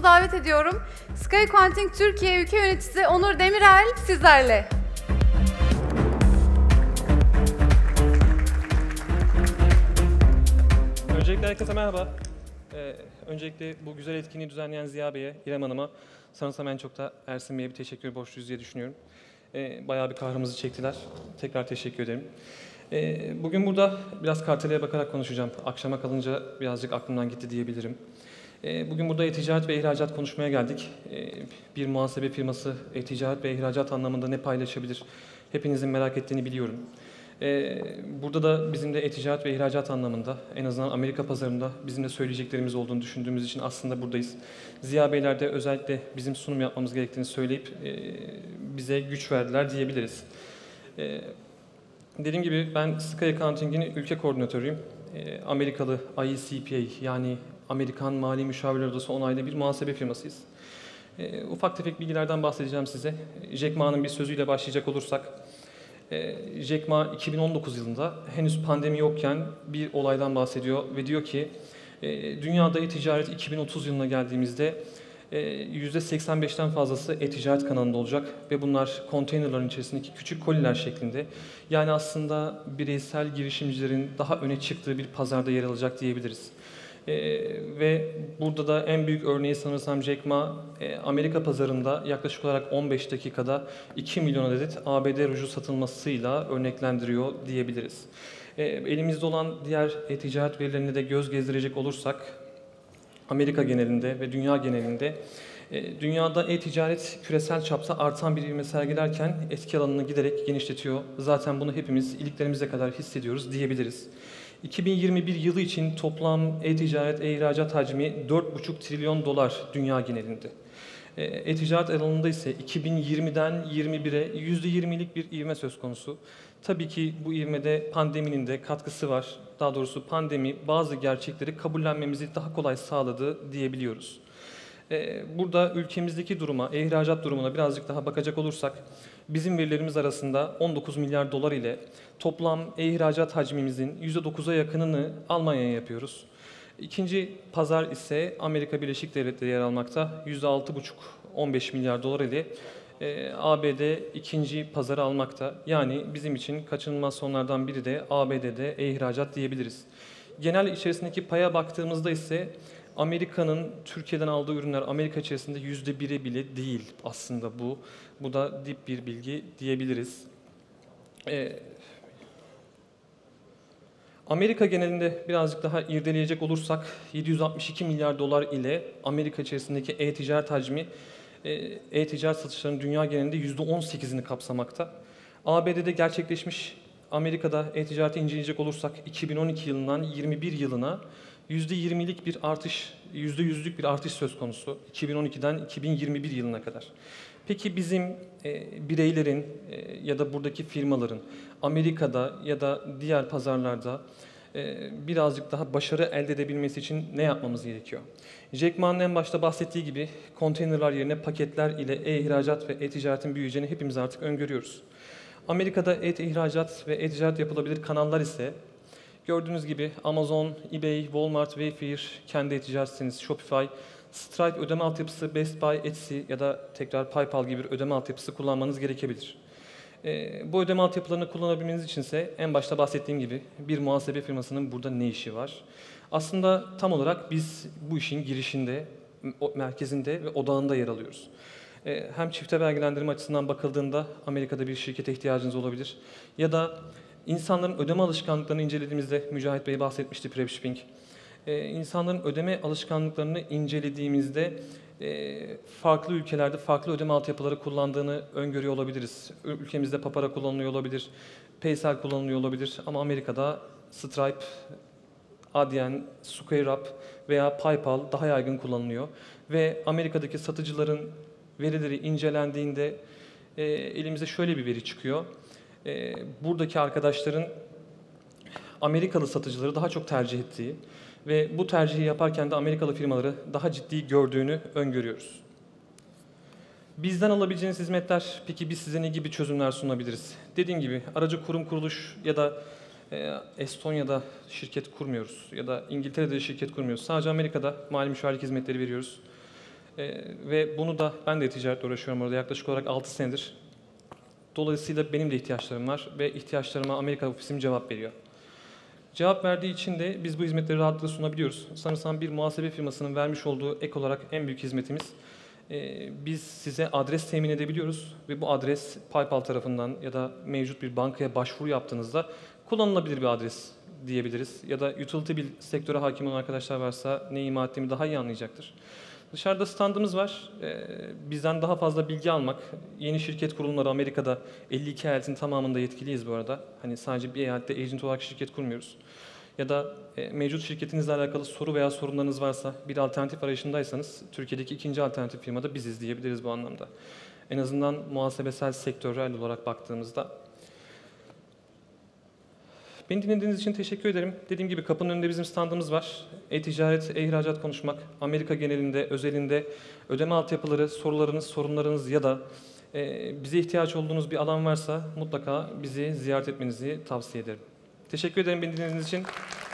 davet ediyorum. Sky Quanting Türkiye Ülke Yöneticisi Onur Demirel sizlerle. Öncelikle herkese merhaba. Öncelikle bu güzel etkinliği düzenleyen Ziya Bey'e, İrem Hanım'a, sanırsam en çok da Ersin Bey'e bir teşekkür borçluyuz diye düşünüyorum. Bayağı bir kahrımızı çektiler. Tekrar teşekkür ederim. Bugün burada biraz karteleye bakarak konuşacağım. Akşama kalınca birazcık aklımdan gitti diyebilirim. Bugün burada e-ticaret ve ihracat konuşmaya geldik. Bir muhasebe firması e-ticaret ve ihracat anlamında ne paylaşabilir? Hepinizin merak ettiğini biliyorum. Burada da bizim de e-ticaret ve ihracat anlamında, en azından Amerika pazarında bizim de söyleyeceklerimiz olduğunu düşündüğümüz için aslında buradayız. Ziya Beyler de özellikle bizim sunum yapmamız gerektiğini söyleyip bize güç verdiler diyebiliriz. Dediğim gibi ben Sky Accounting'in ülke koordinatörüyüm. Amerikalı IECPA yani Amerikan Mali Müşavirler Odası onaylı bir muhasebe firmasıyız. Ufak tefek bilgilerden bahsedeceğim size. Jack Ma'nın bir sözüyle başlayacak olursak, Jack Ma 2019 yılında henüz pandemi yokken bir olaydan bahsediyor ve diyor ki dünyada e-ticaret 2030 yılına geldiğimizde %85'ten fazlası e-ticaret kanalında olacak ve bunlar konteynerların içerisindeki küçük koliler şeklinde. Yani aslında bireysel girişimcilerin daha öne çıktığı bir pazarda yer alacak diyebiliriz. Ve burada da en büyük örneği sanırsam Jack Ma, Amerika pazarında yaklaşık olarak 15 dakikada 2 milyon adet ABD ruju satılmasıyla örneklendiriyor diyebiliriz. Elimizde olan diğer ticaret verilerine de göz gezdirecek olursak, Amerika genelinde ve dünya genelinde dünyada e-ticaret küresel çapta artan bir ivme sergilerken etki alanını giderek genişletiyor. Zaten bunu hepimiz iliklerimize kadar hissediyoruz diyebiliriz. 2021 yılı için toplam e-ticaret, e-ihracat hacmi 4,5 trilyon dolar dünya genelinde. E-ticaret alanında ise 2020'den 21'e %20'lik bir ivme söz konusu. Tabii ki bu ivmede pandeminin de katkısı var. Daha doğrusu pandemi bazı gerçekleri kabullenmemizi daha kolay sağladı diyebiliyoruz. Burada ülkemizdeki duruma, e-ihracat durumuna birazcık daha bakacak olursak, bizim verilerimiz arasında 19 milyar dolar ile toplam e-ihracat hacmimizin %9'a yakınını Almanya'ya yapıyoruz. İkinci pazar ise Amerika Birleşik Devletleri yer almakta. %6,5-15 milyar dolar ile ABD ikinci pazarı almakta. Yani bizim için kaçınılmaz sonlardan biri de ABD'de e-ihracat diyebiliriz. Genel içerisindeki paya baktığımızda ise Amerika'nın Türkiye'den aldığı ürünler Amerika içerisinde %1'e bile değil aslında bu. Bu da dip bir bilgi diyebiliriz. Amerika genelinde birazcık daha irdeleyecek olursak 762 milyar dolar ile Amerika içerisindeki e-ticaret hacmi e-ticaret satışlarının dünya genelinde %18'ini kapsamakta. ABD'de gerçekleşmiş Amerika'da e-ticareti inceleyecek olursak 2012 yılından 21 yılına %20'lik bir artış, %100'lük bir artış söz konusu 2012'den 2021 yılına kadar. Peki bizim bireylerin ya da buradaki firmaların Amerika'da ya da diğer pazarlarda birazcık daha başarı elde edebilmesi için ne yapmamız gerekiyor? Jack Ma'nın en başta bahsettiği gibi konteynerlar yerine paketler ile e-ihracat ve e-ticaretin büyüyeceğini hepimiz artık öngörüyoruz. Amerika'da e-ihracat ve e-ticaret yapılabilir kanallar ise gördüğünüz gibi Amazon, eBay, Walmart, Wayfair, kendi e-ticaret siteniz Shopify, Stripe ödeme altyapısı, Best Buy, Etsy ya da tekrar PayPal gibi bir ödeme altyapısı kullanmanız gerekebilir. Bu ödeme altyapılarını kullanabilmeniz için ise en başta bahsettiğim gibi bir muhasebe firmasının burada ne işi var? Aslında tam olarak biz bu işin girişinde, merkezinde ve odağında yer alıyoruz. Hem çifte vergilendirme açısından bakıldığında Amerika'da bir şirkete ihtiyacınız olabilir ya da İnsanların ödeme alışkanlıklarını incelediğimizde, Mücahit Bey bahsetmişti PrepShipping. İnsanların ödeme alışkanlıklarını incelediğimizde farklı ülkelerde farklı ödeme altyapıları kullandığını öngörüyor olabiliriz. Ülkemizde Papara kullanılıyor olabilir, Paysel kullanılıyor olabilir ama Amerika'da Stripe, Adyen, SquareUp veya PayPal daha yaygın kullanılıyor. Ve Amerika'daki satıcıların verileri incelendiğinde elimize şöyle bir veri çıkıyor. Buradaki arkadaşların Amerikalı satıcıları daha çok tercih ettiği ve bu tercihi yaparken de Amerikalı firmaları daha ciddi gördüğünü öngörüyoruz. Bizden alabileceğiniz hizmetler, peki biz size ne gibi çözümler sunabiliriz? Dediğim gibi aracı kurum kuruluş ya da Estonya'da şirket kurmuyoruz ya da İngiltere'de şirket kurmuyoruz. Sadece Amerika'da mali müşavirlik hizmetleri veriyoruz. Ve bunu da ben de ticaretle uğraşıyorum orada yaklaşık olarak 6 senedir. Dolayısıyla benim de ihtiyaçlarım var ve ihtiyaçlarıma Amerika ofisim cevap veriyor. Cevap verdiği için de biz bu hizmetleri rahatlıkla sunabiliyoruz. Sanırsam bir muhasebe firmasının vermiş olduğu ek olarak en büyük hizmetimiz, biz size adres temin edebiliyoruz ve bu adres PayPal tarafından ya da mevcut bir bankaya başvuru yaptığınızda kullanılabilir bir adres diyebiliriz. Ya da utility bill sektöre hakim olan arkadaşlar varsa ne ima ettiğimi daha iyi anlayacaktır. Dışarıda standımız var. Bizden daha fazla bilgi almak, yeni şirket kurulumları Amerika'da 52 eyaletin tamamında yetkiliyiz bu arada. Hani sadece bir eyalette agent olarak şirket kurmuyoruz. Ya da mevcut şirketinizle alakalı soru veya sorunlarınız varsa, bir alternatif arayışındaysanız Türkiye'deki ikinci alternatif firmada biziz diyebiliriz bu anlamda. En azından muhasebesel sektörel olarak baktığımızda. Beni dinlediğiniz için teşekkür ederim. Dediğim gibi kapının önünde bizim standımız var. E-ticaret, e-ihracat konuşmak, Amerika genelinde, özelinde ödeme altyapıları, sorularınız, sorunlarınız ya da bize ihtiyaç olduğunuz bir alan varsa mutlaka bizi ziyaret etmenizi tavsiye ederim. Teşekkür ederim beni dinlediğiniz için.